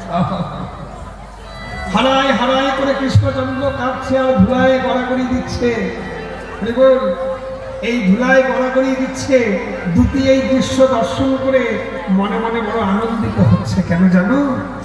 হারাই হারাই করে কৃষ্ণচন্দ্র কাঁদছে আর ধুলায় গড়াগড়ি দিচ্ছে দেখুন এই ধুলায় গড়াগড়ি দিচ্ছে দুটি এই দৃশ্য দর্শন করে মনে মনে বড় আনন্দিত হচ্ছে কেন জানো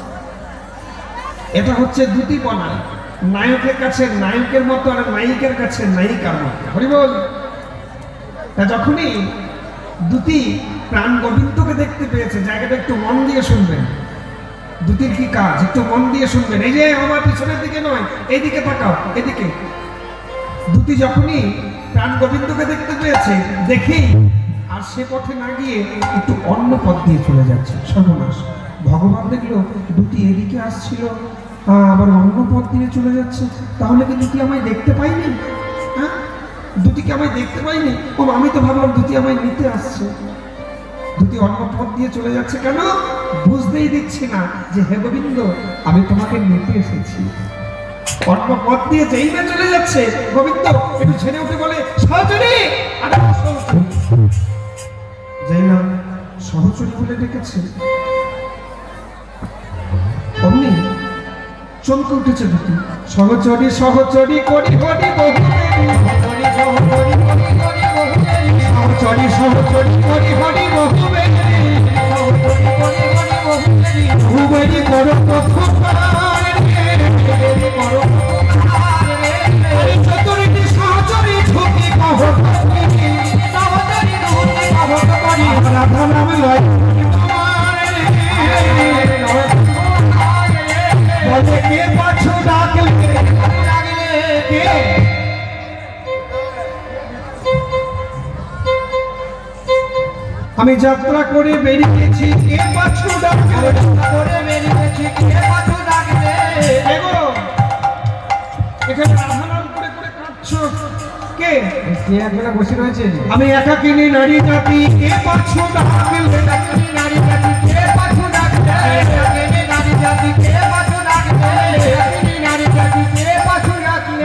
এটা হচ্ছে দুটি বনা নায়কের কাছে নায়কের মতো আর নায়িকের কাছে নায়িকার মতো হরিবল তা যখনই দুটি প্রাণ গোবিন্দকে দেখতে পেয়েছে জায়গাটা একটু মন দিয়ে শুনবেন দুটির কি কাজ একটু মন দিয়ে শুনবেন এই যে আমার পিছনের দিকে নয় এইদিকে তাকাও এদিকে দুটি যখনই প্রাণ গোবিন্দকে দেখতে পেয়েছে দেখেই আর সে পথে না গিয়ে একটু অন্য পথ দিয়ে চলে যাচ্ছে সর্বনাশ ভগবান দেখলো দুটি এদিকে আসছিল আবার অন্য পথ দিয়ে চলে যাচ্ছে তাহলে কি দুটি আমায় দেখতে পাইনি হ্যাঁ দুটিকে আমায় দেখতে পাইনি ও আমি তো ভাবলাম দুটি আমায় নিতে আসছে দুটি অন্য পথ দিয়ে চলে যাচ্ছে কেন বুঝতেই দিচ্ছি না যে হে গোবিন্দ আমি তোমাকে নিতে এসেছি অন্য পথ দিয়ে যেই না চলে যাচ্ছে গোবিন্দ একটু ছেড়ে উঠে বলে সহচরী আরে সহচরী যাই না সহচরী বলে ডেকেছে অমনি চমকে উঠেছে দুটি সহচরী সহচরী করি হরি বহু সহচরী সহচরী করি হরি বহু বহুবেরি বড় চতুর্থী সহচরী ঝুঁকি কহ রাধা নাম লয় বলে কে পাছু ডাকলে কে আমি যাত্রা করে বেরিয়েছি কে পাছু ডাকলে করে বেরিয়েছি কে পাছু ডাকলে এখানে রাধা নাম করে করে কাঁদছো কে কে একজনে বসে রয়েছে আমি একাকিনী নারী জাতি কে পাছু ডাকলে নারী জাতি কে পাছু ডাকলে নারী জাতি কে পাছু ডাকলে নারী জাতি কে পাছু ডাকলে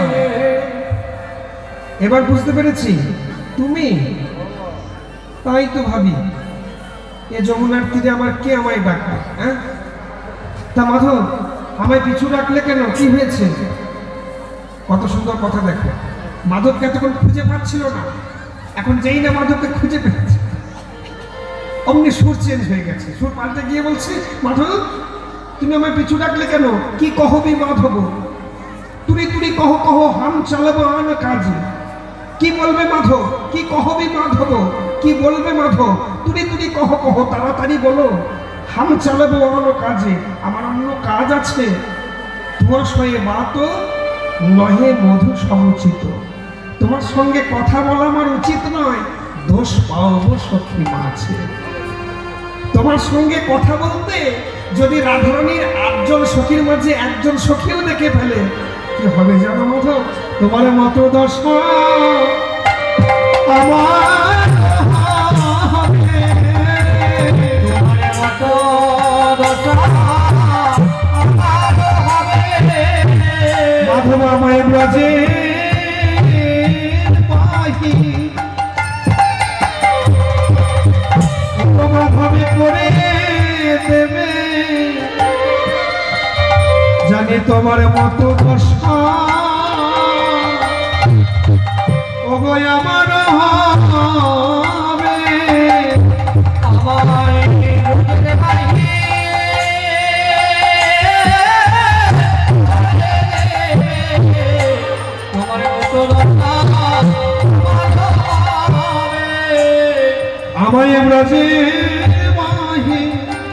এবার বুঝতে পেরেছি তুমি তাই তো ভাবি এ যমুনার তীরে আমার কে আমায় ডাকবে হ্যাঁ তা মাধব আমায় পিছু ডাকলে কেন কি হয়েছে কত সুন্দর কথা দেখো মাধবকে এতক্ষণ খুঁজে পাচ্ছিল না এখন যেই না মাধবকে খুঁজে পেয়েছে অমনি সুর চেঞ্জ হয়ে গেছে সুর পাল্টে গিয়ে বলছে মাধব তুমি আমায় পিছু ডাকলে কেন কি কহবি মাধব তুরি তুরি কহ কহ হাম চালাবো আন কাজে কি বলবে মাধব কি কহবি মাধব কি বলবে মাধব তুরি তুরি কহ কহ তাড়াতাড়ি বলো হাম চালাবো আন কাজে আমার অন্য কাজ আছে তোমার সঙ্গে বাত নহে মধু সমুচিত তোমার সঙ্গে কথা বলা আমার উচিত নয় দোষ পাওয়াবো সখী মাছে তোমার সঙ্গে কথা বলতে যদি রাধারানীর 8 জন সখীর মাঝে একজন সখীও দেখে ফেলে কি হবে জানো মাধব তোমার মতো দশা আমার হবে। তোমার মতো দশা আমার হবে। মাধব আমায় ব্রজে পাহি ভাবে করে দেবে, জানি তোমার মতো দশা ওগো আমার হবে। আমায় বুঝতে পারি তোমার মতো দশা আমার হবে। আমায় ব্রজে মাহি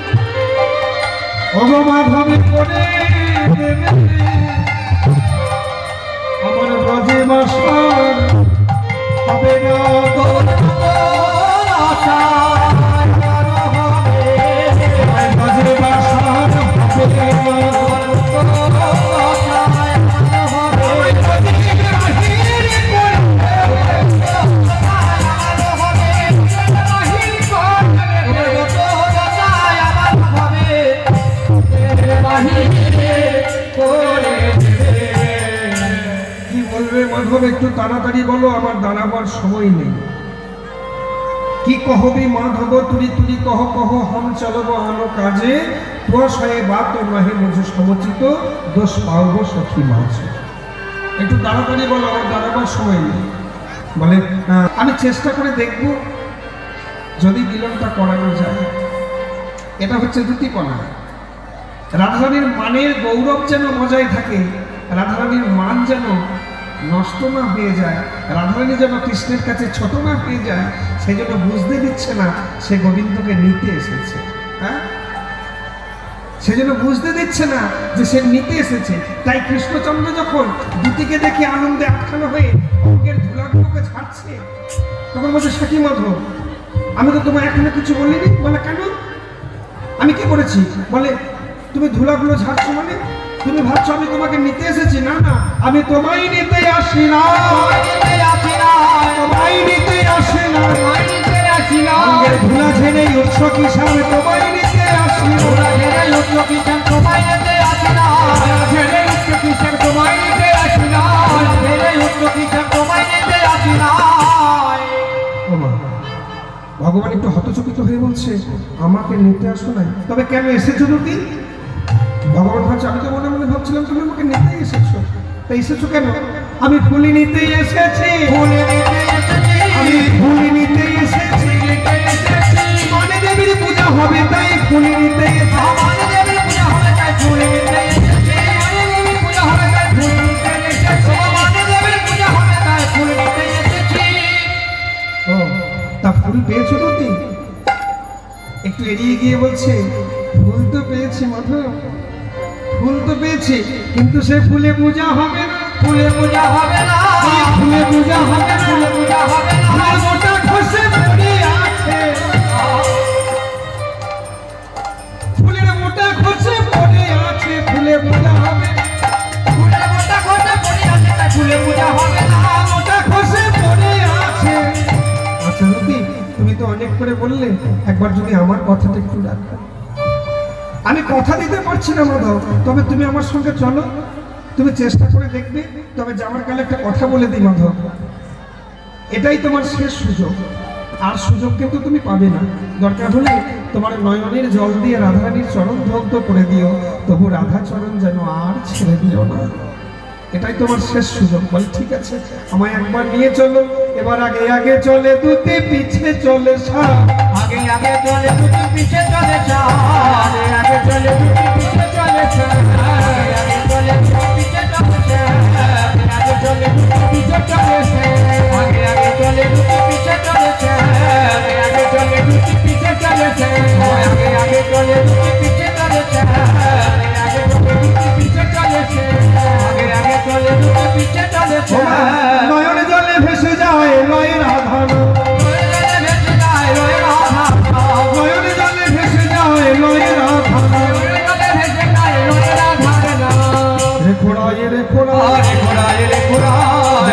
ওগো মাধবে করে দেবে, আমার ব্রজে বাসার হবে না। তোর মতো আশা আমার হবে। আমায় ব্রজে বাসার হবে না। তোর মতো আশা আমার হবে। আমায় ব্রজে বাহির করবে, কি বলবে মাধব একটু তাড়াতাড়ি বলো, আমার দাঁড়াবার সময় নেই। কি কহবি মাধব তুলি তুলি কহ কহ হম চলব আনো কাজে, তোষ হয়ে বাত নহে মুঝে সমচিত দোষ পাওব সখী মাঝে। একটু তাড়াতাড়ি বলো, আমার দাঁড়াবার সময় নেই। বলে আমি চেষ্টা করে দেখব যদি মিলনটা করানো যায়। এটা হচ্ছে দুটিপনা। রাধারানীর মানের গৌরব যেন বজায় থাকে, রাধারানীর মান যেন নষ্ট না হয়ে যায়, রাধারানী যেন কৃষ্ণের কাছে ছোট না হয়ে যায়, সেই জন্য বুঝতে দিচ্ছে না সে গোবিন্দকে নিতে এসেছে। হ্যাঁ, সেজন্য বুঝতে দিচ্ছে না যে সে নিতে এসেছে। তাই কৃষ্ণচন্দ্র যখন দুটিকে দেখে আনন্দে আটখানো হয়ে অঙ্গের ধুলাগুলোকে ছাড়ছে, তখন বলছে সখী মাধব আমি তো তোমায় এখনো কিছু বলিনি। বলে কেন, আমি কি করেছি? বলে তুমি ধুলাগুলো ঝাড়ছো মানে তুমি ভাবছো আমি তোমাকে নিতে এসেছি। না না, আমি তোমায় নিতে আসি না, তোমায় নিতে আসি না। অঙ্গের ধুলা ঝেড়ে উৎস কিষান তোমায় নিতে আসি না। ভগবান একটু হতচকিত হয়ে বলছে আমাকে নিতে আসো নাই, তবে কেন এসেছো তুমি? ভগবান ভাবছে আমি তো মনে মনে ভাবছিলাম তুমি আমাকে নিতে এসেছো, তাই এসেছো কেন? আমি ফুলি নিতে এসেছি, আমি ফুলি নিতে এসেছি, মানে দেবীর পূজা হবে তাই ফুলি নিতে ও তা ফুল পেয়েছো তুমি? একটু এড়িয়ে গিয়ে বলছে ফুল তো পেয়েছি মাধব, ফুল তো পেয়েছি, কিন্তু সে ফুলে পূজা হবে না, ফুলে পূজা হবে না, ফুলে পূজা হবে না, ফুলে পূজা হবে না। ফুলের মোটা খসে পড়ে আছে, ফুলের মোটা খসে পড়ে আছে, ফুলে পূজা হবে না, ফুলের মোটা খসে পড়ে আছে, তাই ফুলে পূজা হবে না, মোটা খসে পড়ে আছে। আচ্ছা রূপী, তুমি তো অনেক করে বললে, একবার যদি আমার কথাটা একটু রাখো। আমি কথা দিতে পারছি না মাধব, তবে তুমি আমার সঙ্গে চলো, তুমি চেষ্টা করে দেখবে। তবে যাওয়ার কালে একটা কথা বলে দিই মাধব, এটাই তোমার শেষ সুযোগ, আর সুযোগ কিন্তু তুমি পাবে না। দরকার হলে তোমার নয়নের জল দিয়ে রাধারানীর চরণ ধৌত করে দিও, তবু রাধা চরণ যেন আর ছেড়ে দিও না। এটাই তোমার শেষ সুযোগ। বল ঠিক আছে, আমায় একবার নিয়ে চলো। এবার আগে আগে চলে দুটি, পিছে চলে সারা, আগে আগে চলে দুটি, পিছে চলে চার, আগে চলে দুটি, পিছে চলে চার, আগে চলে দুটি, পিছে চলে চার, আগে চলে দুটি, পিছে চলে চার, আগে আগে চলে দুটি, পিছে চলে চার, আগে চলে দুটি, পিছে চলে চার, আগে আগে চলে দুটি, পিছে চলে চার, আগে চলে দুটি, পিছে চলে চার, আগে আগে চলে দুটি, পিছে চলে চার। নয়নে জলে ভেসে যায় লয় রাধা, নয়নে জলে ভেসে যায় লয় রাধা। রে খোড়া, রে খোড়া,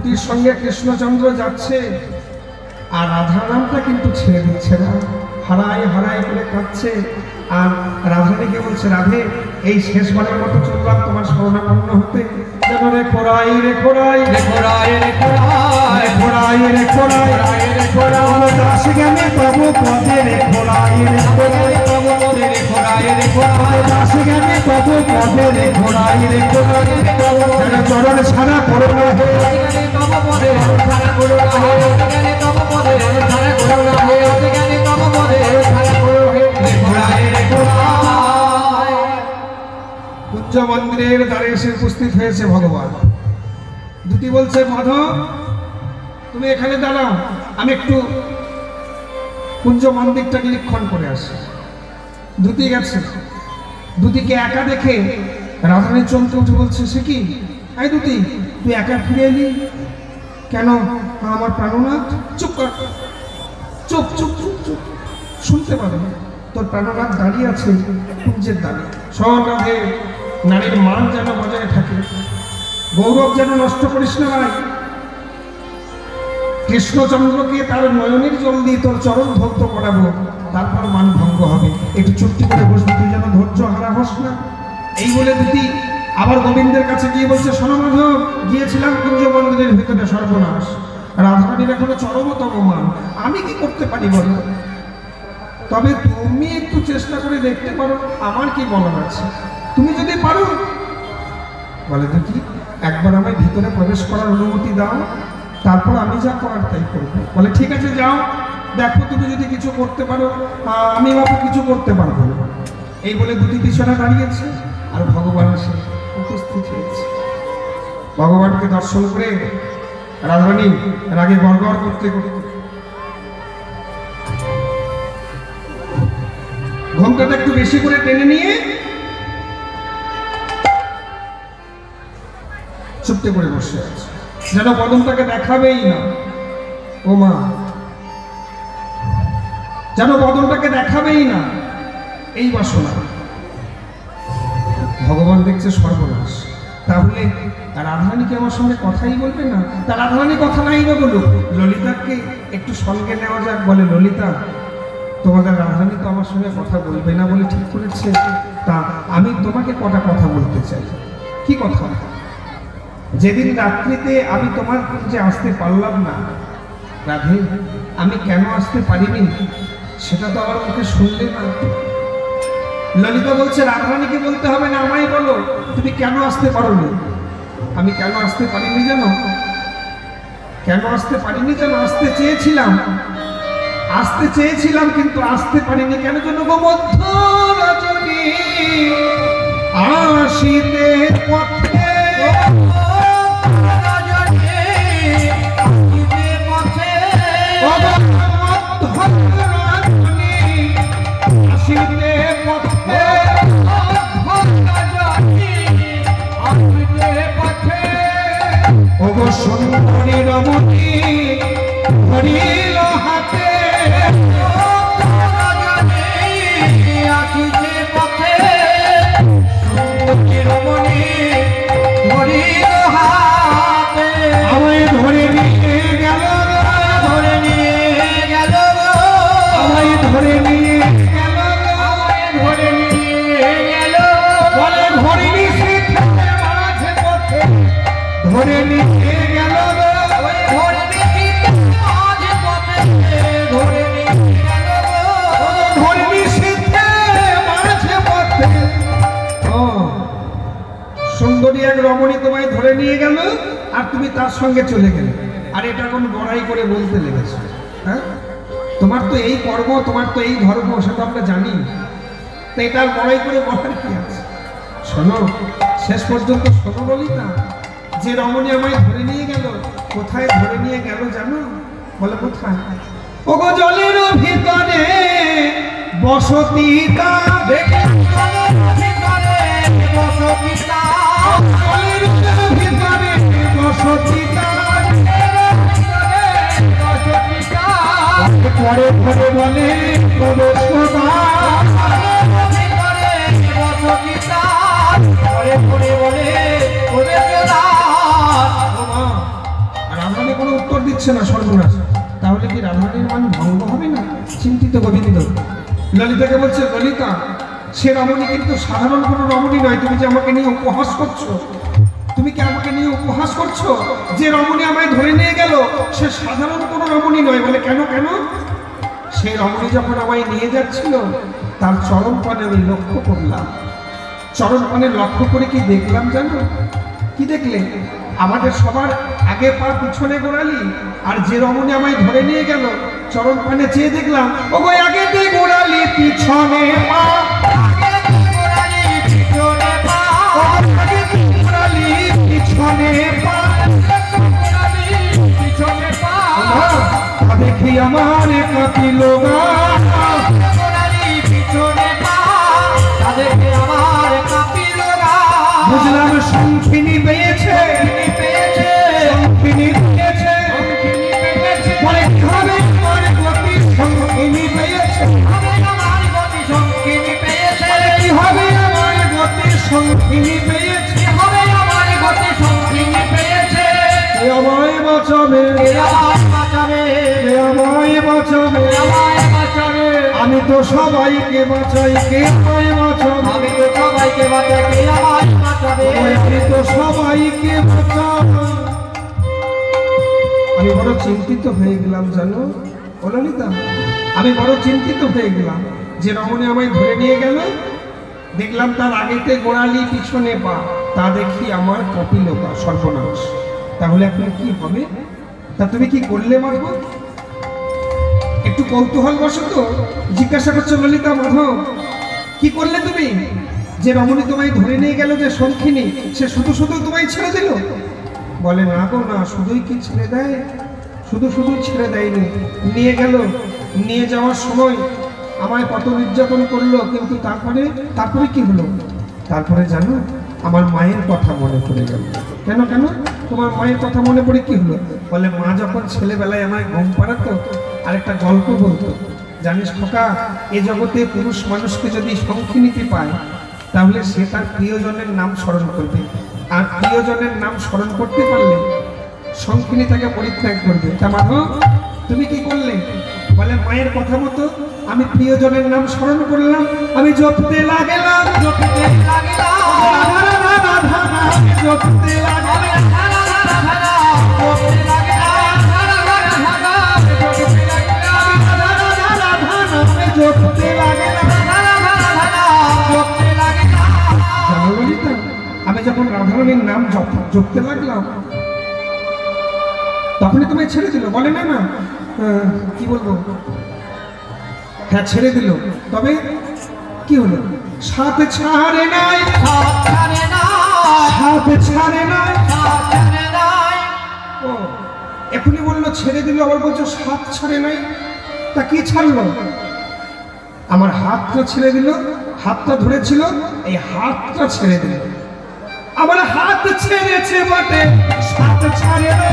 দুটির সঙ্গে কৃষ্ণচন্দ্র যাচ্ছে আর রাধা নামটা কিন্তু ছেড়ে দিচ্ছে না, হারায় হারায় করে কাঁদছে। আর রাধানীকে বলছে, রাধে এই শেষবারের মতো চললাম তোমার শরণাপন্ন হতে, যেন রে খোড়াই রে খোড়াই রে খোড়াই রে খোড়াই খোড়াই রে খোড়াই রে খোড়াই দাস জ্ঞানে তবু পদে রে খোড়াই রে খোড়াই তবু পদে রে খোড়াই রে খোড়াই দাস জ্ঞানে তবু পদে রে খোড়াই রে খোড়াই যেন চরণ ছাড়া করো না হে তবু পদে ছাড়া করো না হে তবু পদে ছাড়া করো না হে তবু পদে ছাড়া করো হে রে খোড়াই রে খোড়াই। কুঞ্জ মন্দিরের দ্বারে এসে উপস্থিত হয়েছে ভগবান। দুটি বলছে, মাধব তুমি এখানে দাঁড়াও, আমি একটু কুঞ্জ মন্দিরটা নিরীক্ষণ করে আসি। দুটি গেছে, দুটিকে একা দেখে রাধারানী চমকে উঠে বলছে, সে কি এই দুটি, তুই একা ফিরে এলি কেন? আমার প্রাণনাথ। চুপ কর, চুপ চুপ চুপ চুপ, শুনতে পাবে তোর প্রাণনাথ দাঁড়িয়ে আছে কুঞ্জের দ্বারে। শোন রাধে, নারীর মান যেন বজায় থাকে, গৌরব যেন নষ্ট করিস না ভাই। কৃষ্ণচন্দ্রকে তার নয়নের জল দিয়ে তোর চরণ ধৌত করাবো, তারপর মান ভঙ্গ হবে। একটু চুপটি করে বসবি, তুই যেন ধৈর্য হারা হস না। এই বলে দুটি আবার গোবিন্দের কাছে গিয়ে বলছে, শোনো মাধব, গিয়েছিলাম কুঞ্জ মন্দিরের ভিতরে, সর্বনাশ, রাধারানীর এখনো চরমতম মান, আমি কি করতে পারি বলো? তবে তুমি একটু চেষ্টা করে দেখতে পারো, আমার কি বলার আছে, তুমি যদি পারো। বলে, দেখি একবার আমায় ভিতরে প্রবেশ করার অনুমতি দাও, তারপর আমি যা করার তাই করবো। বলে, ঠিক আছে যাও, দেখো তুমি যদি কিছু করতে পারো, আমি বাবু কিছু করতে পারবো না। এই বলে দুটি পিছনে দাঁড়িয়েছে আর ভগবান এসে উপস্থিত হয়েছে। ভগবানকে দর্শন করে রাধারানী রাগে গড়গড় করতে করতে ঘোমটাটা একটু বেশি করে টেনে নিয়ে চুপতে করে বসে আছে, যেন বদনটাকে দেখাবেই না। ও মা, যেন বদনটাকে দেখাবেই না, এই বাসনা। ভগবান দেখছে সর্বনাশ, তাহলে রাধারানীকে আমার সঙ্গে কথাই বলবে না। তা রাধারানী কথা নাই বা বলুক, ললিতাকে একটু সঙ্গে নেওয়া যাক। বলে, ললিতা তোমাদের রাধারানী তো আমার সঙ্গে কথা বলবে না বলে ঠিক করেছে, তা আমি তোমাকে কটা কথা বলতে চাই। কি কথা? যেদিন রাত্রিতে আমি তোমার যে আসতে পারলাম না রাধে, আমি কেন আসতে পারিনি সেটা তো আমার মুখে শুনলে না। ললিতা বলছে, রাধারানীকে বলতে হবে না, আমায় বলো তুমি কেন আসতে পারোনি। আমি কেন আসতে পারিনি জানো? কেন আসতে পারিনি জানো? আসতে চেয়েছিলাম কিন্তু আসতে পারিনি। কেন জানো গো? মধ্য রজনী আসিতে পথে সুন্দরী রমণী ধরিল হাতে আসিতে পথে সুন্দরী রমণী ধরিল হাতে আমায় ধরে নিয়ে গেল, ধরে নিয়ে গেল, আমায় ধরে নিয়ে গেল, আমায় ধরে নিয়ে গেল। বলে ধরিনি শিখে মাঝে পথে ধরে নিয়ে গেল, ধরে নিয়ে মাঝে পথে ধরে নিয়ে গেল, ধরিনি শিখে মাঝে পথে। ও সুন্দরী এক রমণী তোমায় ধরে নিয়ে গেল আর তুমি তার সঙ্গে চলে গেলে, আর এটা কোন বড়াই করে বলতে লেগেছে? হ্যাঁ, তোমার তো এই কর্ম, তোমার তো এই ধর্ম, সেটা আমরা জানি, তো এটার বড়াই করে বলার কি আছে? শোনো, শেষ পর্যন্ত শোনো ললিতা, যে রমণী আমায় ধরে নিয়ে গেল, কোথায় ধরে নিয়ে গেল জানো? বলে, কোথায়? ওগো জলের ভিতরে বসতি তার, জলের ভিতরে বসতি তার, জলের ভিতরে বসতি তার, বসতি তার, পরে পরে বলে প্রবেশদ্বার, ভিতরে বসতি তার, পরে পরে বলে প্রবেশদ্বার। ও মা, দিচ্ছে না, সর্বনাশ। তাহলে কি রাধারানীর মান ভঙ্গ হবে না? চিন্তিত গোবিন্দ ললিতাকে বলছে, ললিতা, সে রমণী কিন্তু সাধারণ কোনো রমণী নয়। তুমি যে আমাকে নিয়ে উপহাস করছো, তুমি কি আমাকে নিয়ে উপহাস করছো? যে রমণী আমায় ধরে নিয়ে গেল সে সাধারণ কোনো রমণী নয়। বলে কেন কেন? সেই রমণী যখন আমায় নিয়ে যাচ্ছিল তার চরণ পানে আমি লক্ষ্য করলাম। চরণ পানে লক্ষ্য করে কি দেখলাম জানো? কি দেখলে? আমাদের সবার আগে পা পিছনে গোড়ালি, আর যে রমণী আমায় ধরে নিয়ে গেল চরণ পানে চেয়ে দেখলাম ও গো আগেতে গোড়ালি পিছনে পা, দেখি আমার কাঁপিল গা, বুঝলাম শঙ্খিনী পেয়েছে, শঙ্খিনী পেয়েছে, বলে কিভাবে আমার গতি শঙ্খিনী পেয়েছে, কি হবে আমার গতি শঙ্খিনী পেয়েছে, আমায় বাঁচাবে, আমায় বাঁচাবে, আমি তো সবাইকে বাঁচাই, কে আমায় বাঁচাবে, আমি তো সবাইকে বাঁচাই, কে আমায় বাঁচাবে, আমি তো সবাইকে বাঁচাই। আমি বড় চিন্তিত হয়ে গেলাম জানো ও ললিতা, আমি বড় চিন্তিত হয়ে গেলাম। যে রমণী আমায় ধরে নিয়ে গেল দেখলাম তার আগেতে গোড়ালি পিছনে পা, তা দেখি আমার কপিলতা, সর্বনাশ। তাহলে এখন কি হবে? তা তুমি কি করলে মাধব? একটু কৌতূহল বশত জিজ্ঞাসা করছো ললিতা, মাধব কি করলে তুমি? যে রমণী তোমায় ধরে নিয়ে গেল, যে শঙ্খিনী, সে শুধু শুধু তোমায় ছেড়ে দিল? বলে না গো না, শুধুই কি ছেড়ে দেয়? শুধু শুধু ছেড়ে দেয়নি, নিয়ে গেল। নিয়ে যাওয়ার সময় আমায় কত নির্যাতন করলো, কিন্তু তারপরে কি হলো? তারপরে জানো, আমার মায়ের কথা মনে পড়ে গেল। কেন কেন? তোমার মায়ের কথা মনে পড়ে কি হলো? বলে মা যখন ছেলেবেলায় আমায় ঘুম পাড়াতো আর একটা গল্প বলতো, জানিস খোকা, এ জগতে পুরুষ মানুষকে যদি শঙ্খিনীতি পায় তাহলে সে তার প্রিয়জনের নাম স্মরণ করবে, আর প্রিয়জনের নাম স্মরণ করতে পারলে শঙ্খিনী তাকে পরিত্যাগ করবে। তা মাধব তুমি কি করলে? বলে মায়ের কথা মতো আমি প্রিয়জনের নাম স্মরণ করলাম, আমি জপতে লাগলাম, জপতে লাগলাম, জপতে লাগলাম, আমি যখন রাধারানীর নাম জপতে লাগলাম তখনই তোমায় ছেড়ে দিল? বলে না না, কি বলবো, হ্যাঁ ছেড়ে দিল। তবে কি হলো? সাথে ছাড়ে নাই, সাথে ছাড়ে নাই। ও এখনই বললো ছেড়ে দিল, আবার বলছো সাথ ছাড়ে নাই। তা কি ছাড়লো? আমার হাতটা ছেড়ে দিল, হাতটা ধরেছিল, এই হাতটা ছেড়ে দিল। আমার হাত ছেড়েছে বটে, সাথ ছাড়ে না,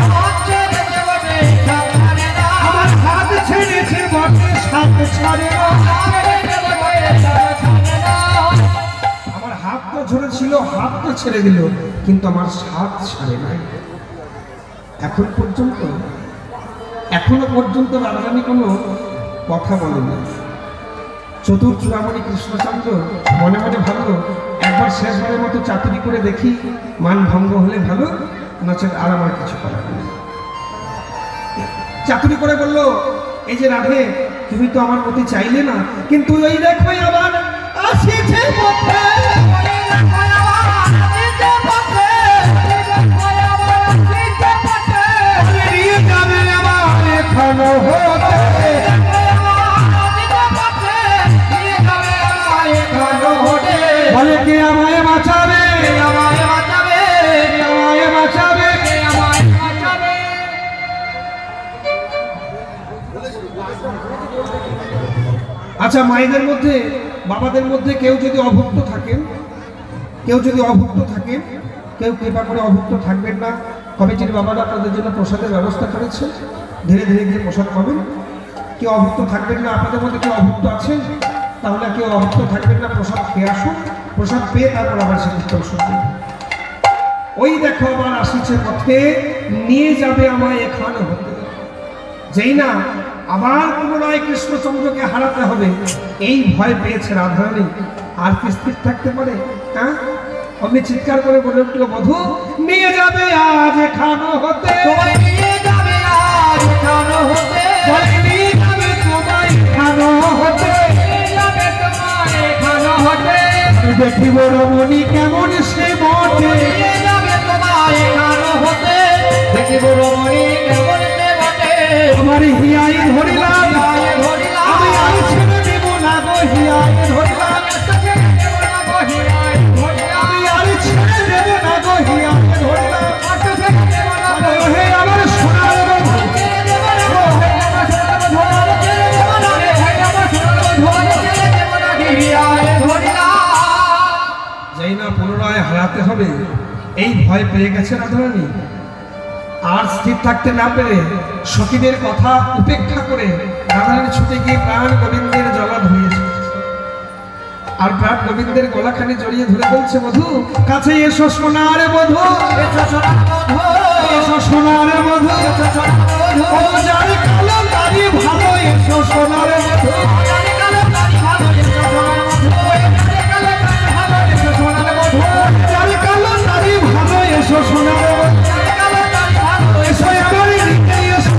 আমার হাত ছেড়েছে বটে, সাথ ছাড়ে না। আমার হাতটা ধরেছিল, হাতটা ছেড়ে দিল, কিন্তু আমার সাথ ছাড়ে নাই। এখনো পর্যন্ত রাধারানী কোনো কথা বলেনি। চতুর্চূড়ামণি কৃষ্ণচন্দ্র মনে মনে ভাবলো, একবার শেষবারের মতো চাতুরি করে দেখি, মান ভঙ্গ হলে ভালো, নচেত আর আমার কিছু করার নেই। চাতুরি করে বললো, এই যে রাধে, তুমি তো আমার প্রতি চাইলে না, কিন্তু ওই দেখো আবার আসিছে পথে, বলে কে আমায় বাঁচাবে, আমায় বাঁচাবে, আমায় বাঁচাবে, আমায় বাঁচাবে। আচ্ছা, মায়েদের মধ্যে, বাবাদের মধ্যে কেউ যদি অভুক্ত থাকেন, কেউ কৃপা করে অভুক্ত থাকবেন না। কমিটির বাবারা আপনাদের জন্য প্রসাদের ব্যবস্থা করেছে, ধীরে ধীরে গিয়ে প্রসাদ পাবেন। কেউ অভুক্ত থাকবেন না, আপনাদের মধ্যে কেউ অভুক্ত আছেন, তাহলে কেউ অভুক্ত থাকবেন না, প্রসাদ খেয়ে আসুন। প্রসাদ পেয়ে তারপর আবার সে কীর্তন শুনবেন। ওই দেখো আবার আসিছে পথে, নিয়ে যাবে আমায় এখানে হতে। যেই না আবার পুনরায় কৃষ্ণচন্দ্রকে হারাতে হবে, এই ভয় পেয়েছে রাধারানী। আর কি স্থির থাকতে পারে? হ্যাঁ, আমি চিৎকার করে বলে উঠল, বধূ নিয়ে যাবে আজ এখানো হতে, নিয়ে যাবে আজ এখানো হতে, নিয়ে যাবে তোমায় এখানো হতে, এখানো হতে, দেখিব রমণী কেমন সে বটে, নিয়ে যাবে তোমায় এখানো হতে, দেখিব রমণী কেমন সে বটে। আমার হিয়াই ধরিলাম, আমি আর ছেড়ে দেব না গো, হিয়াই ধরিলাম, আমি আর ছেড়ে দেব না গো, হিয়াই ধরিলাম। হে আমার সোনার বধূ, যেই না পুনরায় হারাতে হবে, এই ভয় পেয়ে গেছে রাধারানী। আর স্থির থাকতে না পেরে সখীদের কথা উপেক্ষা করে রাধারানী ছুটে গিয়ে প্রাণ গোবিন্দের জলা ধরিয়েছে। আর প্রাণ গোবিন্দের গলাখানি জড়িয়ে ধরে বলছে, বধূ কাছে এসো সোনার বধূ, এসো সোনার বধূ, ও যার কালো দাড়ি ভালো, এসো সোনার বধূ, যার কালো দাড়ি ভালো, এসো সোনার বধূ, এসো আমার নিতে এসো।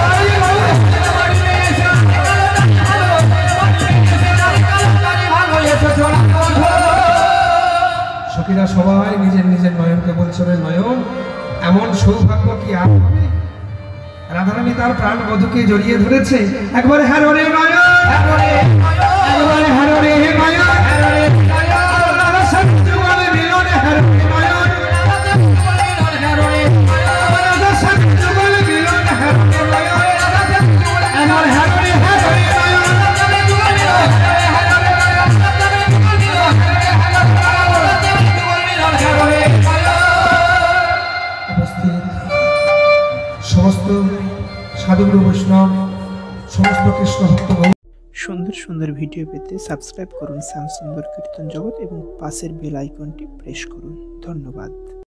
সখীরা সবাই নিজের নিজের নয়নকে বলছে, রে নয়ন, এমন সৌভাগ্য কি আর হবে? রাধারানী তার প্রাণ বধূকে জড়িয়ে ধরেছে। একবারে হ্যাঁ রে নয়ন, একবারে হ্যাঁ রে নয়ন, রাধা স্বামী যুগলে মিলনে হ্যাঁ রে নয়ন, রাধা স্বামী যুগলে মিলনে হ্যাঁ রে নয়ন, আমার হ্যাঁ রে নয়ন। সমস্ত সাধুগুরু বৈষ্ণব, সমস্ত কৃষ্ণ ভক্ত। সুন্দর সুন্দর ভিডিও পেতে সাবস্ক্রাইব করুন শ্যাম সুন্দর কীর্তন জগৎ এবং পাশের বেল আইকনটি প্রেস করুন। ধন্যবাদ।